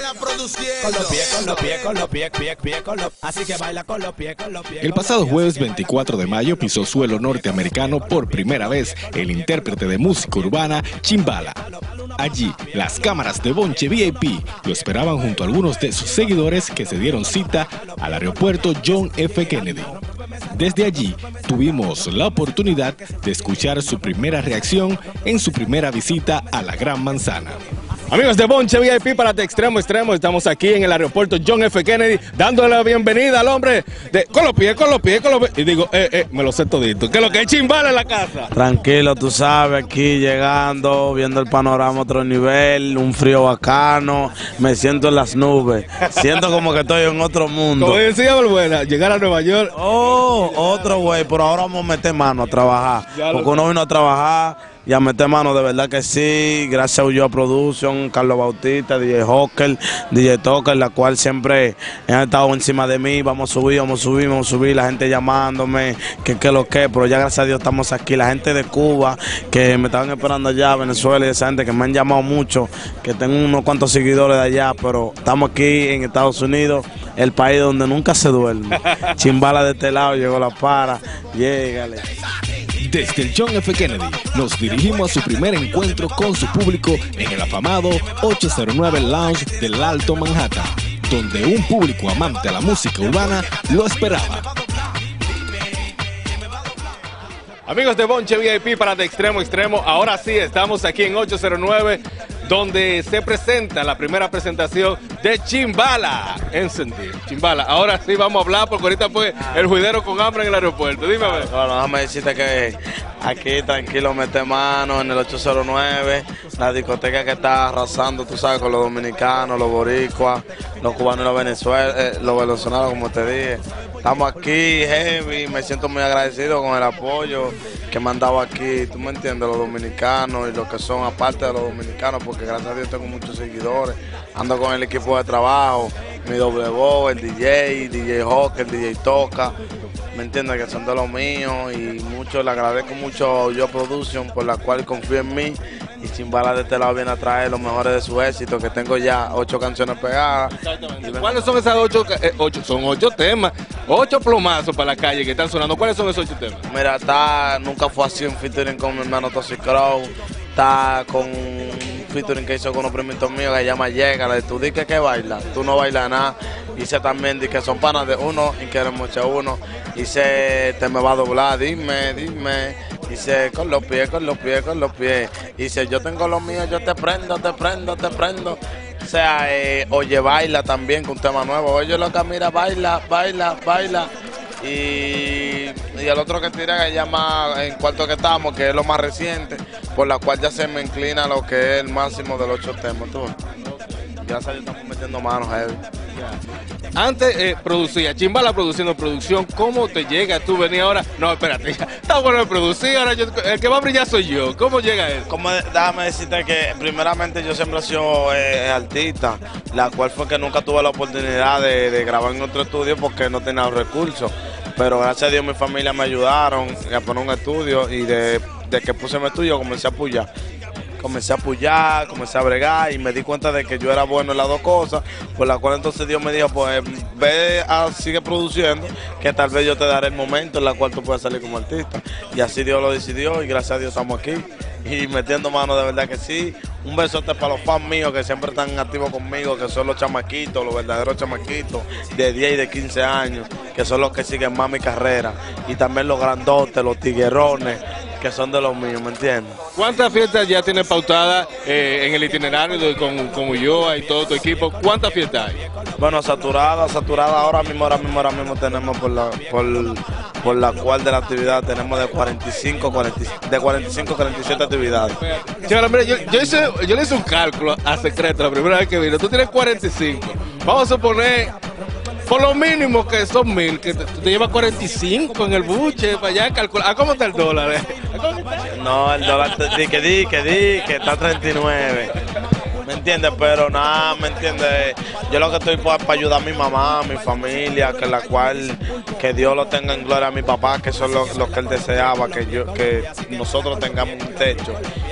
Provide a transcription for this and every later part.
Así que baila con los pies, con los pies. El pasado jueves 24 de mayo pisó suelo norteamericano por primera vez el intérprete de música urbana Chimbala. Allí, las cámaras de Bonche VIP lo esperaban junto a algunos de sus seguidores que se dieron cita al aeropuerto John F. Kennedy. Desde allí, tuvimos la oportunidad de escuchar su primera reacción en su primera visita a la Gran Manzana. Amigos de Bonche VIP para De Extremo a Extremo, estamos aquí en el aeropuerto John F. Kennedy dándole la bienvenida al hombre de con los pies. Y digo, me lo sé todito, que lo que es Chimbala en la casa. Tranquilo, tú sabes, aquí llegando, viendo el panorama a otro nivel, un frío bacano, me siento en las nubes, siento como que estoy en otro mundo. Como decía Balbuena, llegar a Nueva York. Oh, otro güey, pero ahora vamos a meter mano a trabajar, porque uno vino a trabajar y a meter mano, de verdad que sí, gracias a Ulloa Production, Carlos Bautista, DJ Hawker, DJ Toker, la cual siempre han estado encima de mí, vamos a subir, la gente llamándome, que lo que, pero ya gracias a Dios estamos aquí, la gente de Cuba, que me estaban esperando allá, Venezuela y esa gente que me han llamado mucho, que tengo unos cuantos seguidores de allá, pero estamos aquí en Estados Unidos, el país donde nunca se duerme. Chimbala de este lado, llegó la para, llégale. Desde el John F. Kennedy nos dirigimos a su primer encuentro con su público en el afamado 809 Lounge del Alto Manhattan, donde un público amante a la música urbana lo esperaba. Amigos de Bonche VIP para De Extremo a Extremo, ahora sí estamos aquí en 809, donde se presenta la primera presentación de Chimbala. Chimbala, ahora sí vamos a hablar porque ahorita fue el juidero con hambre en el aeropuerto. Dime a ver. Bueno, déjame decirte que aquí tranquilo mete mano en el 809, la discoteca que está arrasando, tú sabes, con los dominicanos, los boricuas, los cubanos y los venezolanos, como te dije. Estamos aquí, heavy, me siento muy agradecido con el apoyo que me han dado aquí, tú me entiendes, los dominicanos y los que son aparte de los dominicanos, porque gracias a Dios tengo muchos seguidores, ando con el equipo de trabajo, mi doble voz, el DJ Hawker, el DJ Toca, me entiendes, que son de los míos y mucho, le agradezco mucho a Ulloa Production por la cual confío en mí. Y Chimbala de este lado viene a traer los mejores de su éxito, que tengo ya 8 canciones pegadas. Exactamente. ¿Cuáles son esas 8? Son 8 temas, 8 plomazos para la calle que están sonando. ¿Cuáles son esos 8 temas? Mira, está Nunca Fue Así, un featuring con mi hermano Toxic Crow. Está con un featuring que hizo con unos primitos míos que se llama Llégale. Tú di que baila, tú no bailas nada. Hice también di que son panas de uno y quieren mucho a uno. Hice Te me va a doblar, dime. Dice con los pies. Dice yo tengo los míos, yo te prendo. O sea, Oye Baila también con un tema nuevo. Oye loca, mira, baila. Y el otro que tira que llama En Cuarto que Estamos, que es lo más reciente, por la cual ya se me inclina lo que es el máximo de los 8 temas. ¿Tú? Gracias a Dios estamos metiendo manos, heavy. Antes producía, Chimbala produciendo producción, ¿cómo te llega? Tú venías ahora, no, espérate, está bueno de producir, ahora el que va a brillar soy yo, ¿cómo llega eso? Déjame decirte que primeramente yo siempre he sido artista, la cual fue que nunca tuve la oportunidad de grabar en otro estudio porque no tenía los recursos, pero gracias a Dios mi familia me ayudaron a poner un estudio y de que puse mi estudio comencé a apoyar. Comencé a bregar y me di cuenta de que yo era bueno en las dos cosas, por la cual entonces Dios me dijo, pues sigue produciendo, que tal vez yo te daré el momento en el cual tú puedas salir como artista. Y así Dios lo decidió y gracias a Dios estamos aquí y metiendo mano, de verdad que sí. Un besote para los fans míos que siempre están activos conmigo, que son los chamaquitos, los verdaderos chamaquitos de 10 y de 15 años, que son los que siguen más mi carrera. Y también los grandotes, los tiguerones, que son de los míos, ¿me entiendes? ¿Cuántas fiestas ya tienes pautadas en el itinerario con Ulloa y todo tu equipo? ¿Cuántas fiestas hay? Bueno, saturada ahora mismo tenemos por la cual de la actividad tenemos de 45 a 47 actividades. Mira, yo le hice un cálculo a Secreto la primera vez que vino. Tú tienes 45. Vamos a suponer, por lo mínimo que son 1000, que te llevas 45 en el buche, para allá calcular. ¿A cómo está el dólar? No, el dólar, que está 39. ¿Me entiendes? Pero nada, ¿me entiendes? Yo lo que estoy para ayudar a mi mamá, a mi familia, que Dios lo tenga en gloria a mi papá, que son los que él deseaba, que nosotros tengamos un techo.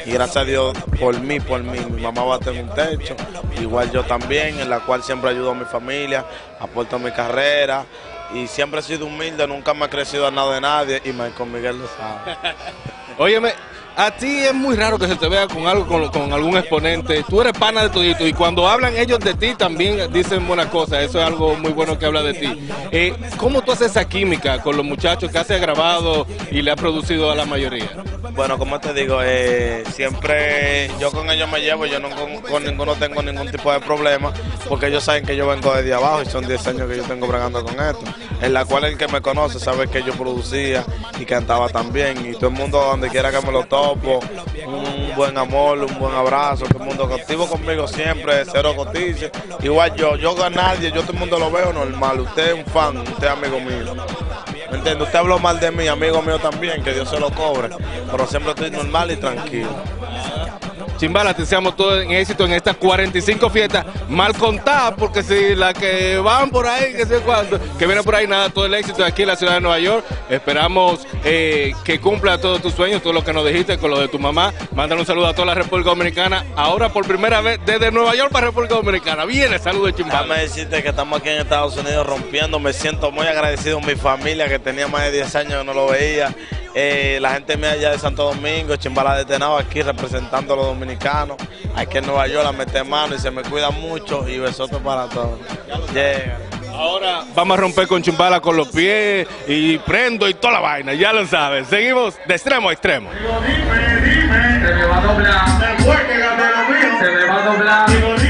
y gracias a Dios por mí, mi mamá va a tener un techo, igual yo también, en la cual siempre ayudo a mi familia, aporto a mi carrera y siempre he sido humilde, nunca me ha crecido a nada de nadie y Michael Miguel lo sabe. Óyeme, a ti es muy raro que se te vea con algo, con algún exponente. Tú eres pana de todito y cuando hablan ellos de ti también dicen buenas cosas. Eso es algo muy bueno que habla de ti. ¿Cómo tú haces esa química con los muchachos que has grabado y le has producido a la mayoría? Bueno, como te digo, siempre yo con ellos me llevo, yo no con ninguno tengo ningún tipo de problema, porque ellos saben que yo vengo desde abajo y son 10 años que yo tengo bregando con esto, en la cual el que me conoce sabe que yo producía y cantaba también, y todo el mundo donde quiera que me lo topo, un buen amor, un buen abrazo, todo el mundo activo conmigo siempre, cero cotice, igual yo a nadie, yo todo el mundo lo veo normal, usted es un fan, usted es amigo mío. ¿Me entiende? Usted habló mal de mí, amigo mío también, que Dios se lo cobre, pero siempre estoy normal y tranquilo. Chimbala, te deseamos todo en éxito en estas 45 fiestas, mal contadas, porque si las que van por ahí, que sé cuánto, que vienen por ahí, nada, todo el éxito aquí en la ciudad de Nueva York. Esperamos que cumpla todos tus sueños, todo lo que nos dijiste con lo de tu mamá. Mándale un saludo a toda la República Dominicana, ahora por primera vez desde Nueva York para República Dominicana. Viene, saludos de Chimbala. Déjame decirte que estamos aquí en Estados Unidos rompiendo, me siento muy agradecido con mi familia, que tenía más de 10 años que no lo veía. La gente mía allá de Santo Domingo, Chimbala de Tenao, aquí representando a los dominicanos, aquí en Nueva York a meter mano y se me cuida mucho y besotes para todos. Llega. Ahora vamos a romper con Chimbala con los pies y prendo y toda la vaina, ya lo sabes. Seguimos de extremo a extremo. Dime, se me va a doblar. Se me va a doblar.